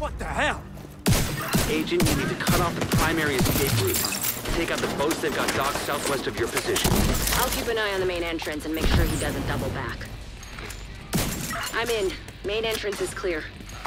What the hell? Agent, you need to cut off the primary escape route. Take out the boats that got docked southwest of your position. I'll keep an eye on the main entrance and make sure he doesn't double back. I'm in. Main entrance is clear.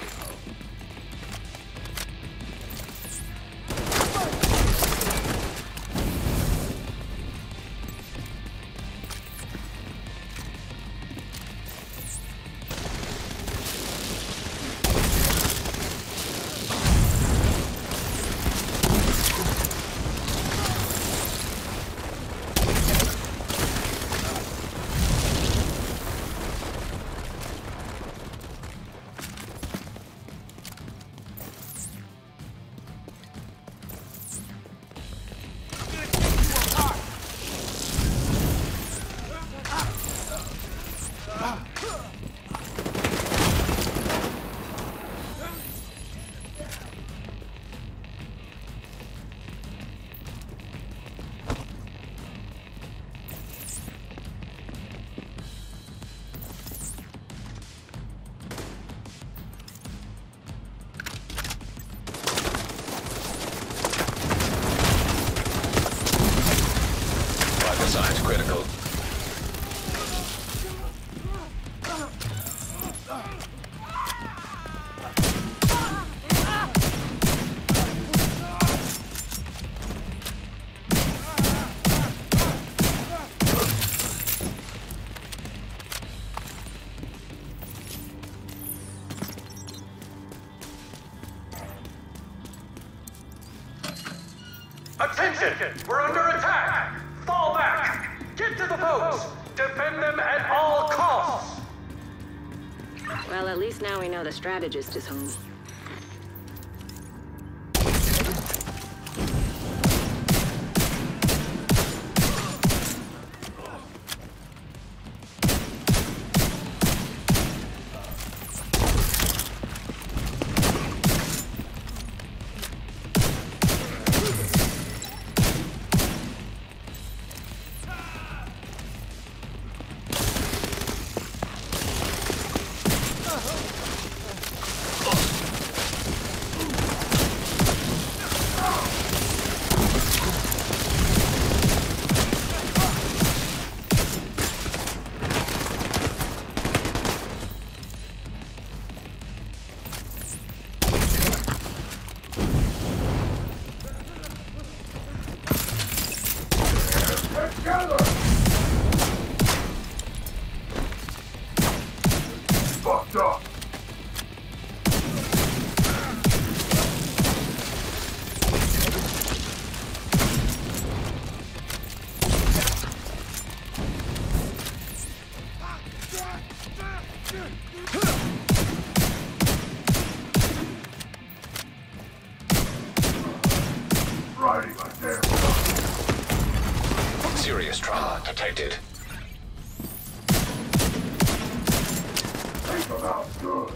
Signs critical. Attention! We're under attack! Fall back! Get to the boats! Defend them at all costs! Well, at least now we know the strategist is home. Fucked up! Righty, my damn. Serious trauma detected. Take them out good.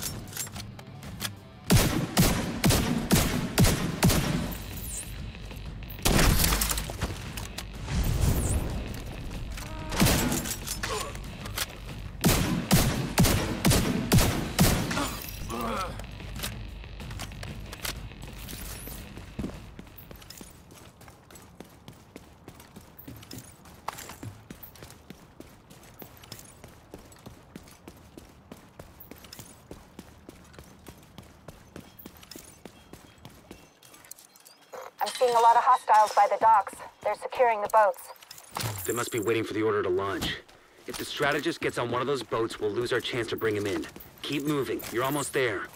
I'm seeing a lot of hostiles by the docks. They're securing the boats. They must be waiting for the order to launch. If the strategist gets on one of those boats, we'll lose our chance to bring him in. Keep moving. You're almost there.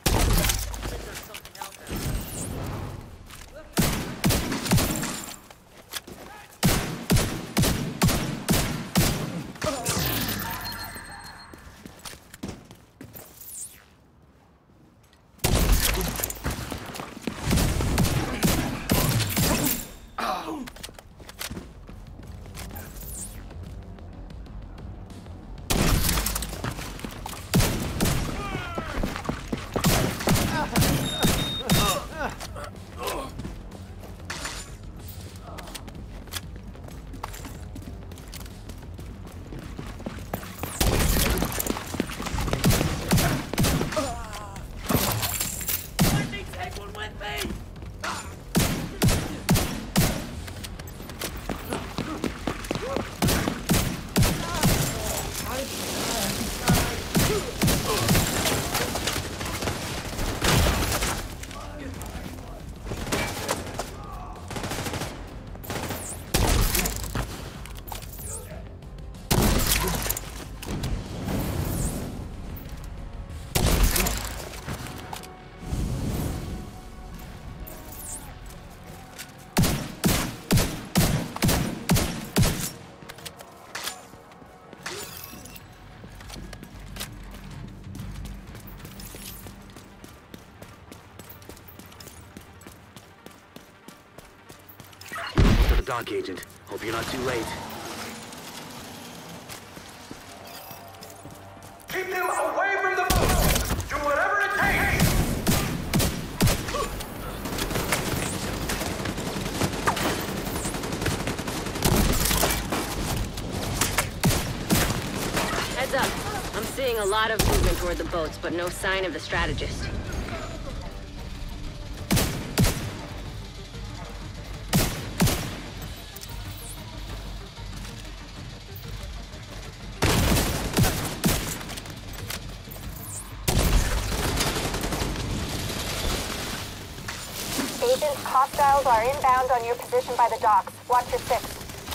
dock, Agent. Hope you're not too late. Keep them away from the boats! Do whatever it takes! Heads up. I'm seeing a lot of movement toward the boats, but no sign of the strategist. Agent, hostiles are inbound on your position by the docks. Watch your six.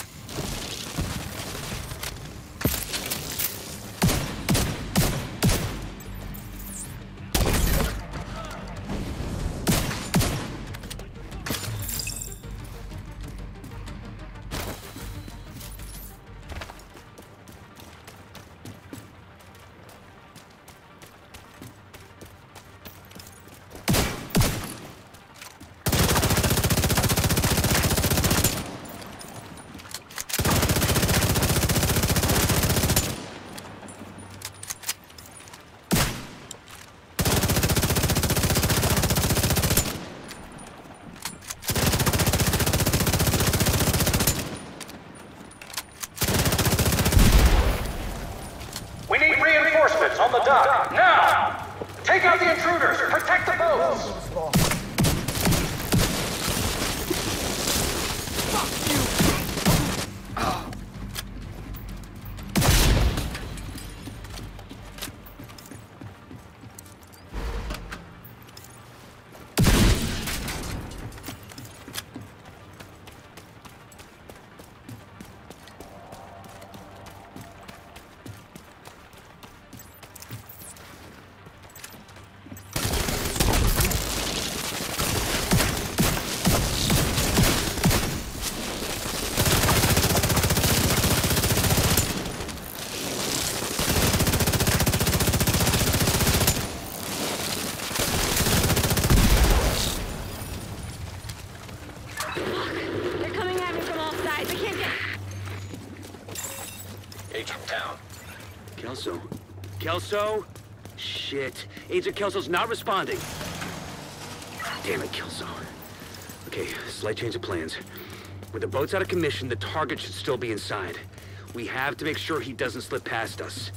We need reinforcements on the dock, now! Take out the intruders! Protect the boats! They're coming at me from all sides. I can't get... Agent down. Kelso? Kelso? Shit. Agent Kelso's not responding. Damn it, Kelso. Okay, slight change of plans. With the boats out of commission, the target should still be inside. We have to make sure he doesn't slip past us.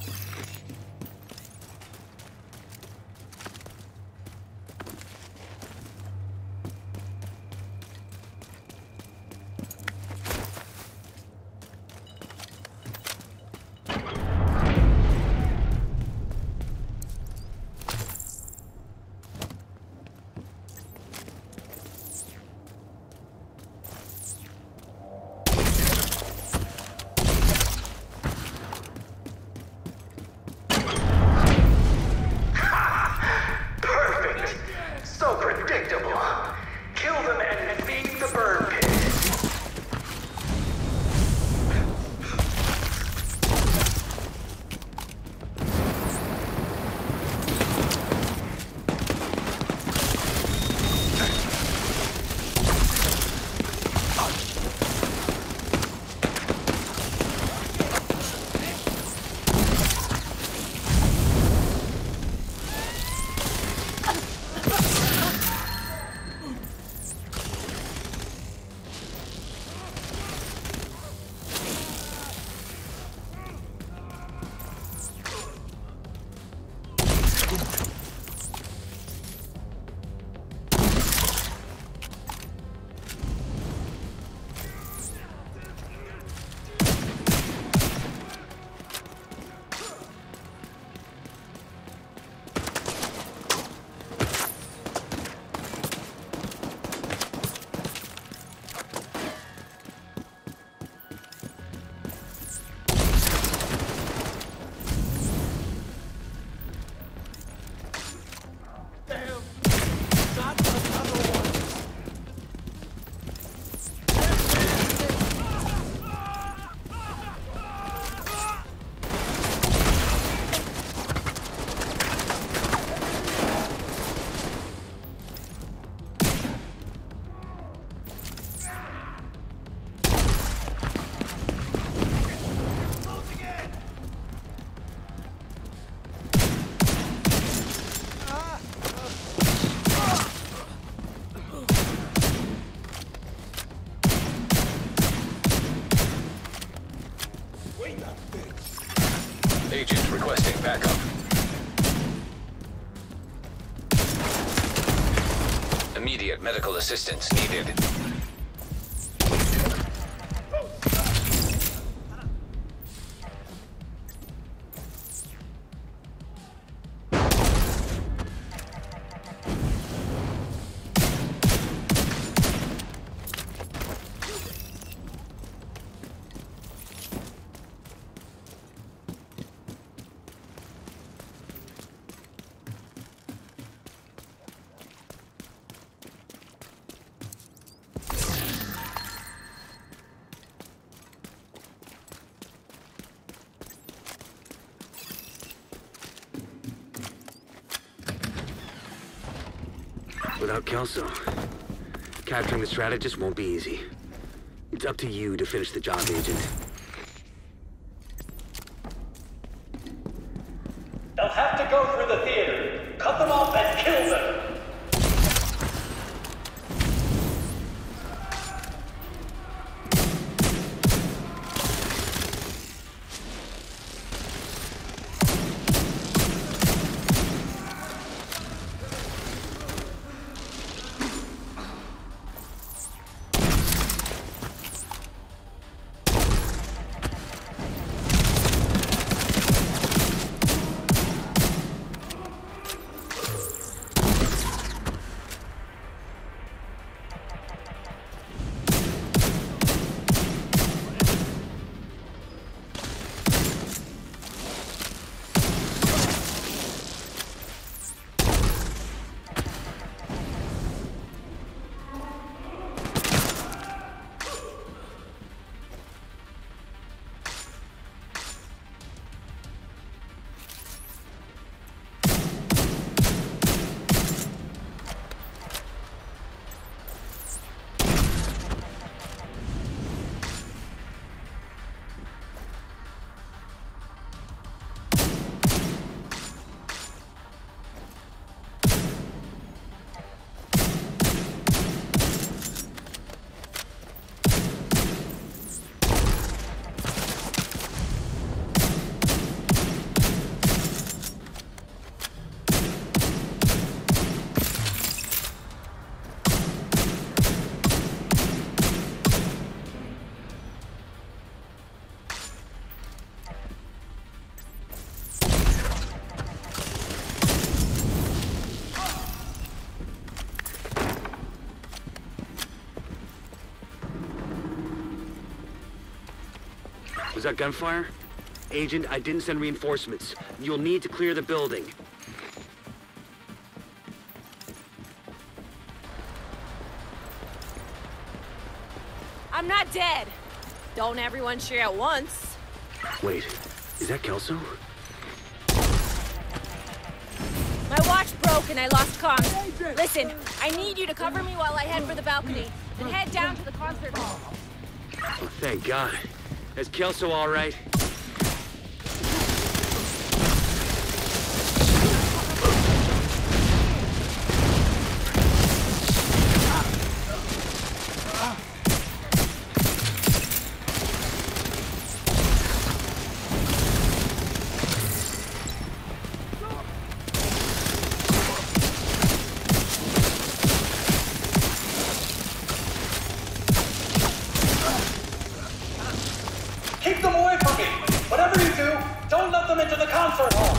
Requesting backup. Immediate medical assistance needed. Without Kelso, capturing the strategist won't be easy. It's up to you to finish the job, Agent. They'll have to go through the theater. Cut them off and kill them. Was that gunfire? Agent, I didn't send reinforcements. You'll need to clear the building. I'm not dead. Don't everyone cheer at once. Wait, is that Kelso? My watch broke and I lost comms. Listen, I need you to cover me while I head for the balcony, then head down to the concert hall. Oh, thank God. Is Kelso all right? Keep them away from me! Whatever you do, don't let them into the concert hall!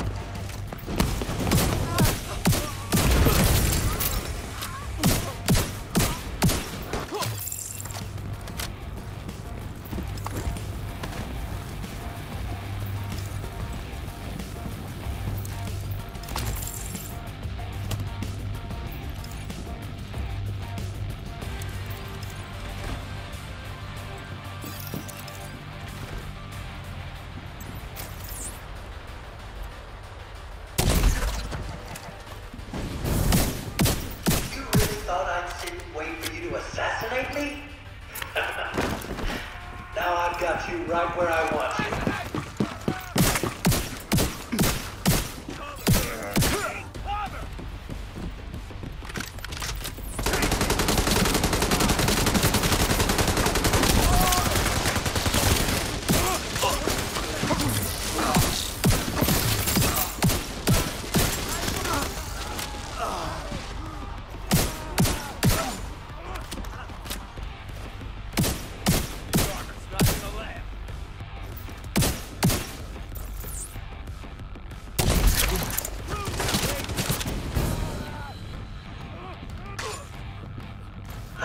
Assassinate me? Now I've got you right where I want you.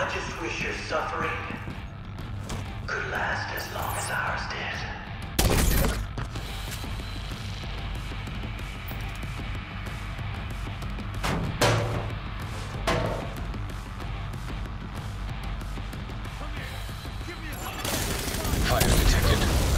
I just wish your suffering could last as long as ours did. Fire detected.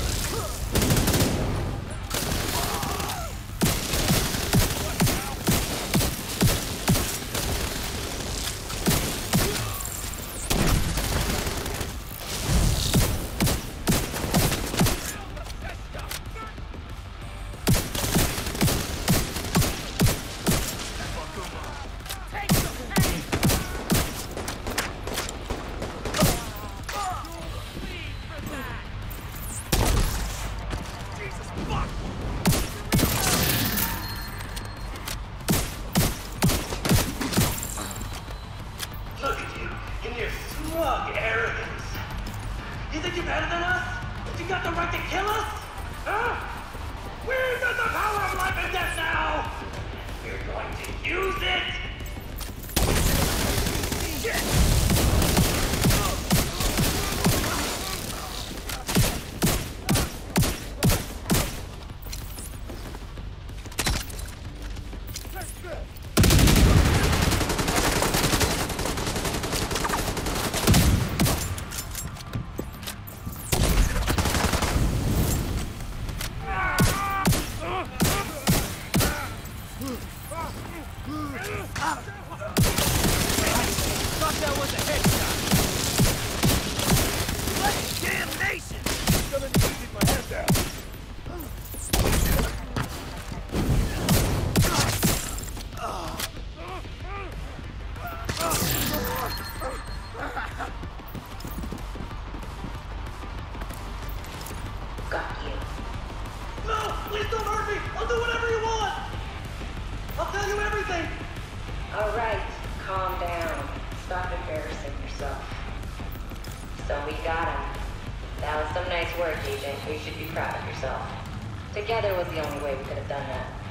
Look at you, in your smug arrogance. You think you're better than us? That you got the right to kill us? Huh? We've got the power of life and death now! We're going to use it! Got you. No! Please don't hurt me! I'll do whatever you want! I'll tell you everything! All right, calm down. Stop embarrassing yourself. So we got him. That was some nice work, Agent. You should be proud of yourself. Together was the only way we could have done that.